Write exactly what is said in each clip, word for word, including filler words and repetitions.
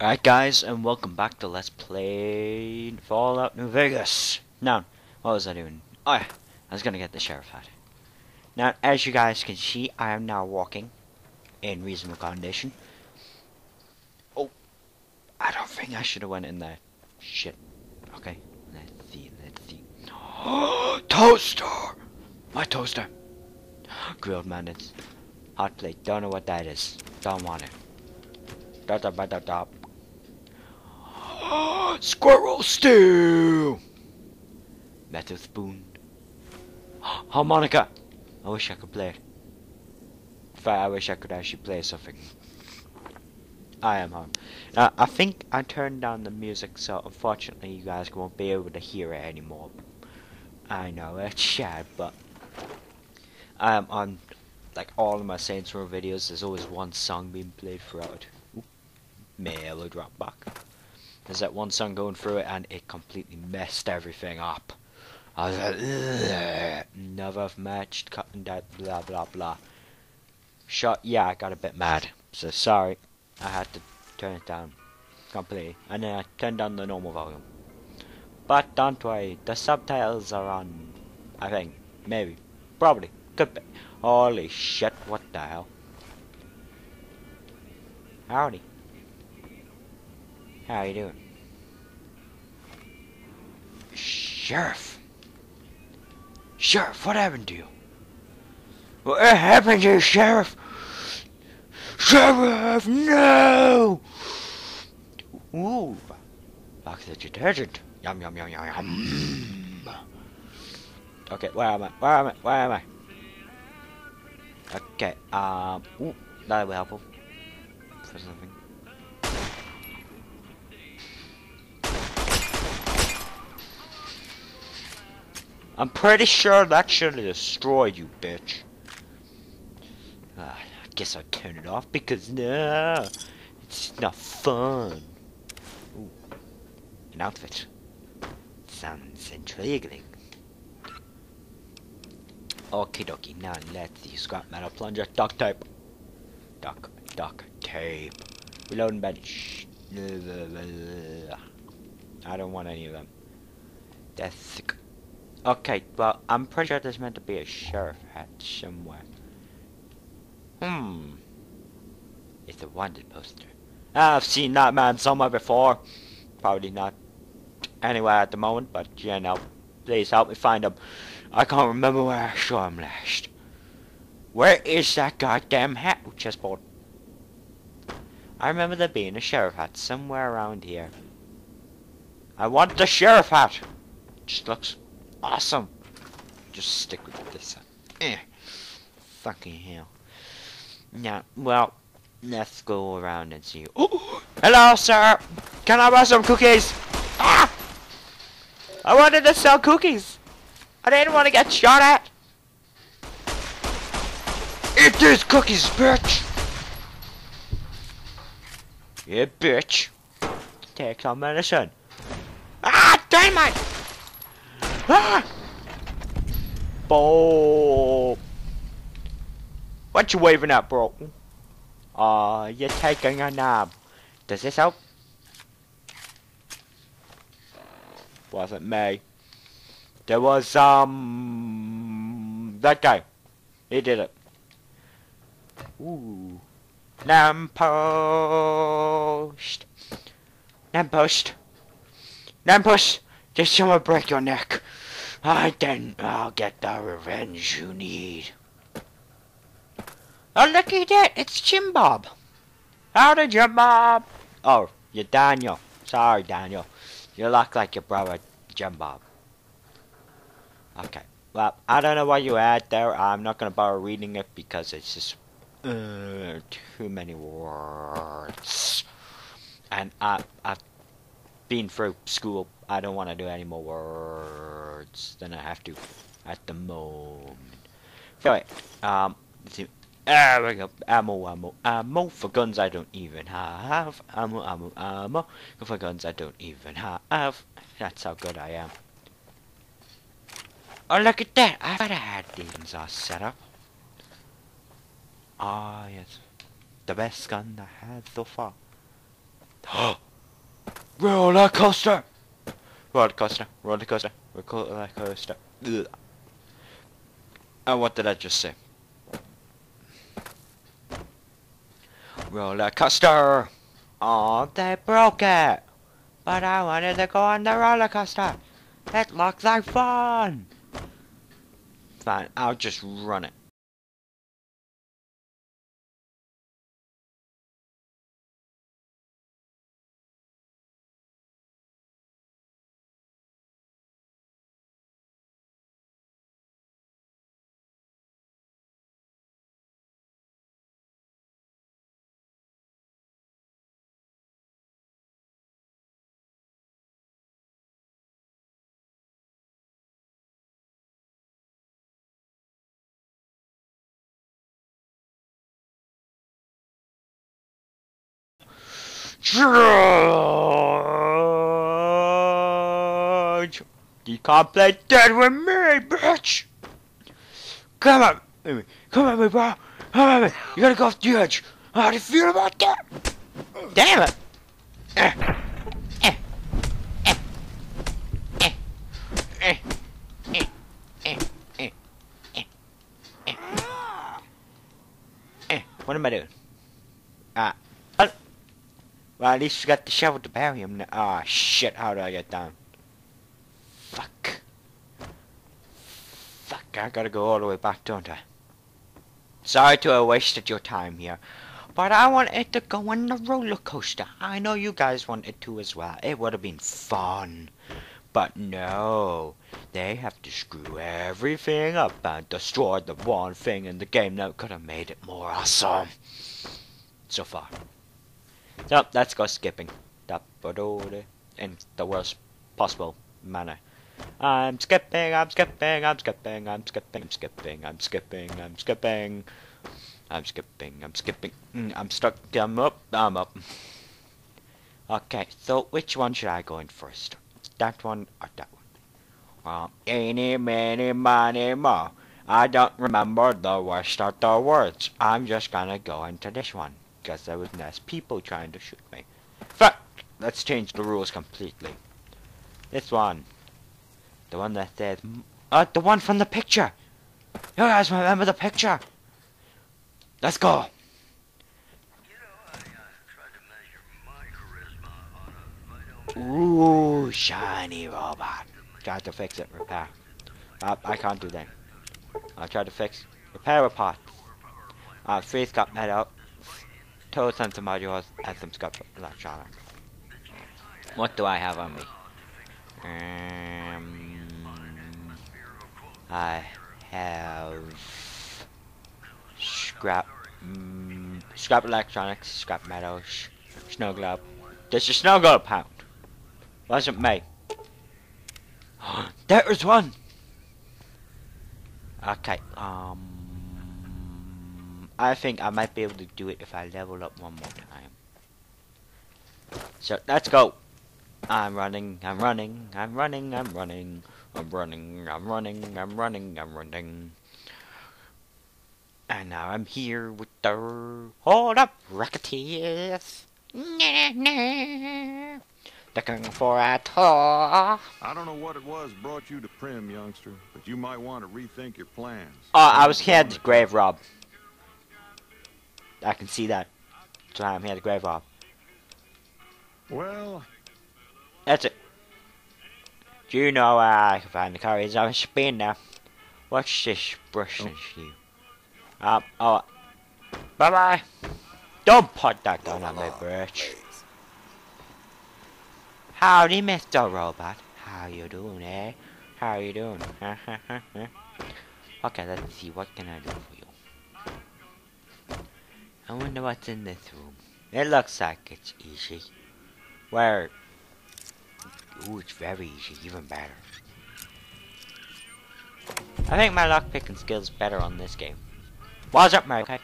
Alright guys, and welcome back to Let's Play Fallout New Vegas. Now, what was I doing? Oh yeah, I was gonna get the sheriff hat. Now, as you guys can see, I am now walking in reasonable condition. Oh, I don't think I should have went in there. Shit. Okay, let's see, let's see. Toaster! My toaster! Grilled mandats. Hot plate, don't know what that is. Don't want it. Da da da da da. Squirrel stew! Metal spoon. Harmonica! I wish I could play it. In fact, I wish I could actually play something. I am home. Now, I think I turned down the music, so unfortunately you guys won't be able to hear it anymore. I know, it's sad, but I am on, like, all of my Saints Row videos, there's always one song being played throughout. Oop. Mellow drop back. There's that one song going through it and it completely messed everything up. I was like, ugh, never matched, cutting that, blah blah blah. Shot, yeah, I got a bit mad. So sorry, I had to turn it down completely. And then I turned down the normal volume. But don't worry, the subtitles are on, I think, maybe, probably, could be. Holy shit, what the hell? Howdy. How you doing? Sheriff! Sheriff, what happened to you? What happened to you, Sheriff? Sheriff, no! Ooh, like the detergent. Yum, yum, yum, yum, yum. Okay, where am I? Where am I? Where am I? Okay, um, ooh, that will be helpful for something. I'm pretty sure that should have destroyed you, bitch. Uh, I guess I'll turn it off because no, it's not fun. Ooh, an outfit. Sounds intriguing. Okie dokie, now let's see. Scrap metal plunger, duct tape. Duct, duct tape. Reloading bench. I don't want any of them. That's okay, well, I'm pretty sure there's meant to be a sheriff hat somewhere. Hmm. It's a wanted poster. I've seen that man somewhere before. Probably not anywhere at the moment, but you know, please help me find him. I can't remember where I saw him last. Where is that goddamn hat? Chessboard. I remember there being a sheriff hat somewhere around here. I want the sheriff hat. Just looks awesome. Just stick with this. Eh. Fucking hell. Now, well, let's go around and see. Oh, hello, sir. Can I buy some cookies? Ah! I wanted to sell cookies. I didn't want to get shot at. Eat these cookies, bitch. Yeah, bitch. Take some medicine. Ah, dynamite. Ah! Bo! What you waving at, bro? Uh, you're taking a nap. Does this help? Wasn't me. There was, um... that guy. He did it. Ooh. Lamppost. Lamppost. Lamppost. Did someone break your neck? I then I'll get the revenge you need. Oh, look at that! It's Jim Bob. Howdy, Jim Bob. Oh, you're Daniel. Sorry, Daniel. You look like your brother, Jim Bob. Okay. Well, I don't know what you had there. I'm not gonna bother reading it because it's just uh, too many words. And I, I've been through school. I don't want to do any more words than I have to at the moment. Anyway, um, let's see. There we go. Ammo, ammo, ammo for guns I don't even have. Ammo, ammo, ammo for guns I don't even have. That's how good I am. Oh, look at that! I thought I had these all set up. Ah, yes. The best gun I had so far. Roller coaster! Roller coaster, roller coaster, roller coaster. Ugh. And what did I just say? Roller coaster! Oh, they broke it! But I wanted to go on the roller coaster! It looked like fun! Fine, I'll just run it. Charge! You can't play dead with me, bitch! Come on! Come on, me, bro! Come on, me! You gotta go off the edge! How do you feel about that? Damn it! Eh. Eh. Eh. Eh. Eh. Eh. Eh. Eh. Eh. Eh. Eh. What am I doing? Ah. Uh, well, at least you got the shovel to bury him now. Ah, shit, how do I get down? Fuck. Fuck, I gotta go all the way back, don't I? Sorry to have wasted your time here, but I wanted to go on the roller coaster. I know you guys wanted to as well. It would have been fun. But no, they have to screw everything up and destroy the one thing in the game that could have made it more awesome. So far. So, let's go skipping. In the worst possible manner. I'm skipping, I'm skipping, I'm skipping, I'm skipping, I'm skipping, I'm skipping, I'm skipping. I'm skipping, I'm skipping. Mm, I'm stuck, I'm up, I'm up. Okay, so which one should I go in first? That one or that one? Um, eeny, meeny, miny, mo. I don't remember the worst of the words. I'm just gonna go into this one, because there was less people trying to shoot me. Fuck! Let's change the rules completely. This one. The one that says... Uh, the one from the picture! You guys remember the picture? Let's go! Ooh, shiny robot. Tried to fix it, repair. Uh, I can't do that. I'll try to fix, repair a part. Uh, three scrap metal, two sensor modules, and some scrap electronics. What do I have on me? Um, I have scrap, um, scrap electronics, scrap metals, snow globe. There's a snow globe pound. Wasn't me. There was one. Okay. Um, I think I might be able to do it if I level up one more time. So let's go. I'm running, I'm running, I'm running, I'm running, I'm running, I'm running, I'm running, I'm running. And now I'm here with the... Hold up, Rocketeers! Nah, nah. Looking for a tour. I don't know what it was brought you to Primm, youngster, but you might want to rethink your plans. Oh, I was here at the grave rob. I can see that. So I'm here at the grave rob. Well... That's it. Do you know where I can find the courage of Spain now? What's this brush and shoe? Um, oh. Bye bye. Don't put that gun on my brush. Howdy, Mister Robot. How you doing, eh? How you doing? Okay, let's see. What can I do for you? I wonder what's in this room. It looks like it's easy. Where? Ooh, it's very easy, even better. I think my lockpicking skills better on this game. What's up, Mary? Okay.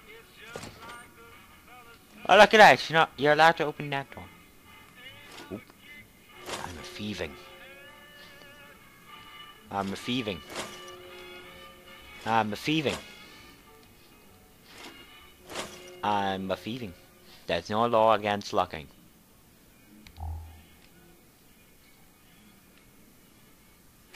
Oh, look at that! You're not. You're allowed to open that door. Oop. I'm a thieving. I'm a thieving. I'm a thieving. I'm a thieving. There's no law against locking.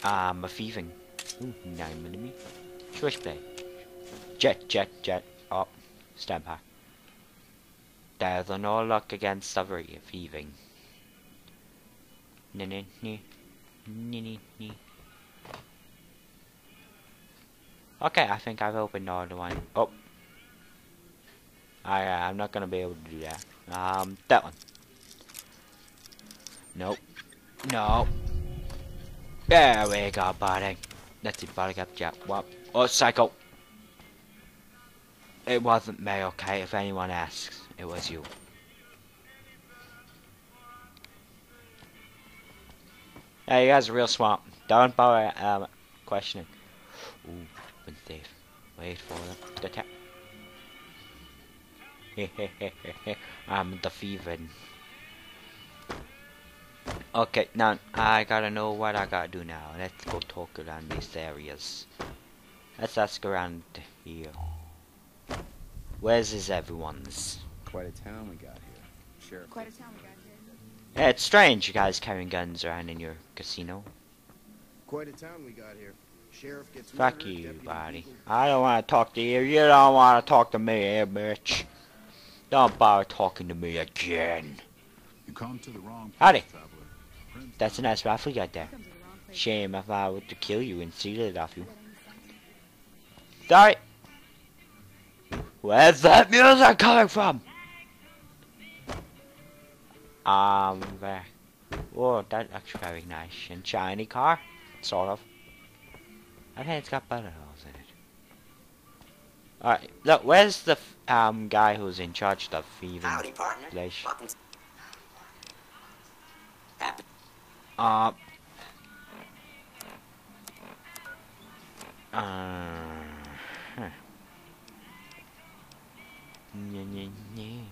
Um, a thieving. Ooh, nine millimeter. Switchblade. Jet, jet, jet. Oh, stand by. There's no luck against the thieving. Nee, nee, nee. Nee, nee, nee. Okay, I think I've opened all the one. Oh. I, uh, I'm not gonna be able to do that. Um, that one. Nope. No. There we go, buddy. That's it, buddy. Up, jump. What? Oh, psycho. It wasn't me, okay? If anyone asks, it was you. Yeah, you guys are real smart. Don't bother um, questioning. Ooh, been safe. Wait for them to attack. I'm the thieving. Okay, now I gotta know what I gotta do now. Let's go talk around these areas. Let's ask around here. Where's is everyone's? Quite a town we got here. Sheriff. Quite a town we got here. Yeah, it's strange you guys carrying guns around in your casino. Quite a town we got here. Sheriff gets Fuck murdered, you, deputy buddy. people- I don't want to talk to you. You don't want to talk to me, eh, bitch. Don't bother talking to me again. You come to the wrong place, Howdy. traveler. Prince That's a nice rifle you got there. Come to the wrong place. Shame if I were to kill you and steal it off you. Sorry. Where's that music coming from? Um, there. Whoa, that looks very nice and shiny car, sort of. I think it's got butterholes in it. Alright, look, where's the f um guy who's in charge of the thieving Howdy, partner. place? Welcome. Happy. Uh. Uh. Huh. Nye, nye, nye.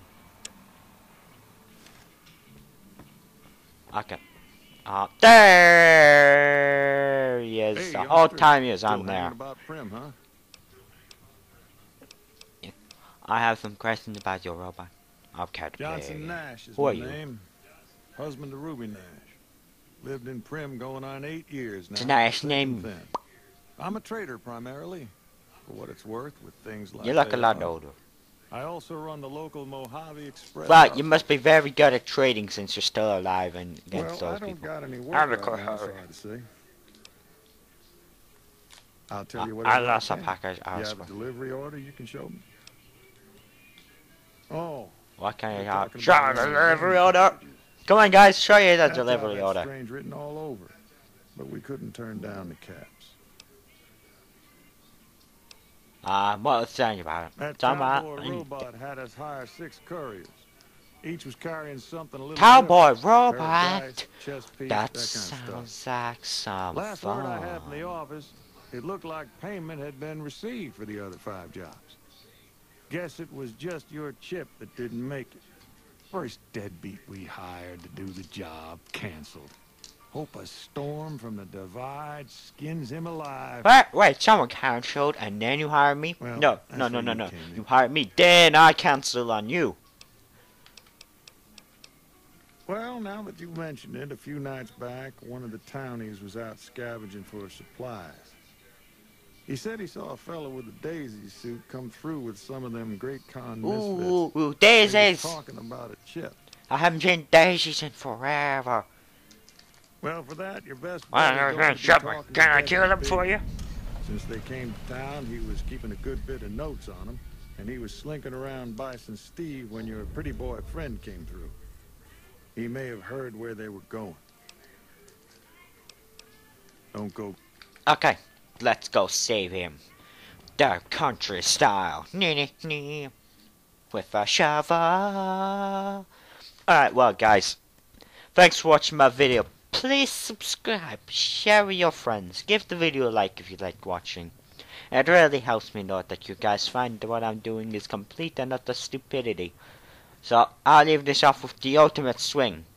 Okay. Uh, there he is. Hey, the whole youngster, time he is still on there. hanging about Prim, huh? I have some questions about your robot. I've cat Johnson Nash is Who my are you? name. Husband to Ruby Nash. Lived in Prim going on eight years now. It's a nice thick name. and thin. I'm a trader primarily, for what it's worth, with things like You look a they lot are. older. I also run the local Mojave Express. Well, you outfit. must be very good at trading since you're still alive and against Well, I those don't people. got any work I'm a right now, co- sorry to say. I'll tell you I, what. I lost a package. You I was have a delivery order you can show me? Oh. What can you're you have? talking Show about the one of delivery them order. packages. Come on, guys, show you the That's how delivery that order. strange written all over, but we couldn't turn down the caps. Uh, what was saying about it? That Talking cowboy about robot had us hire six couriers. Each was carrying something a little Cowboy different. Pair of robot. dice, chest piece, That that kind of stuff. sounds like some Last word I had from the fun. office, it looked like payment had been received for the other five jobs. Guess it was just your chip that didn't make it. First deadbeat we hired to do the job canceled. Hope a storm from the divide skins him alive. Wait, wait, someone cancelled and then you hired me? Well, no, that's no, no, where no, you no. came in. You hired me, then I cancel on you. Well, now that you mention it, a few nights back, one of the townies was out scavenging for supplies. He said he saw a fellow with a daisy suit come through with some of them Great Con misfits. Ooh, ooh, They was daisies. talking about a chip. I haven't seen daisies in forever. Well, for that, your best Well, bet is there's going no to be supper. talking Can to I Deputy kill them for Big. you? Since they came to town, he was keeping a good bit of notes on them, and he was slinking around Bison Steve when your pretty boy friend came through. He may have heard where they were going. Don't go. Okay, let's go save him. The country style. Nee, nee, nee. With a shovel. Alright, well, guys. Thanks for watching my video. Please subscribe, share with your friends, give the video a like if you like watching. It really helps me know that you guys find what I'm doing is complete and utter stupidity. So, I'll leave this off with the ultimate swing.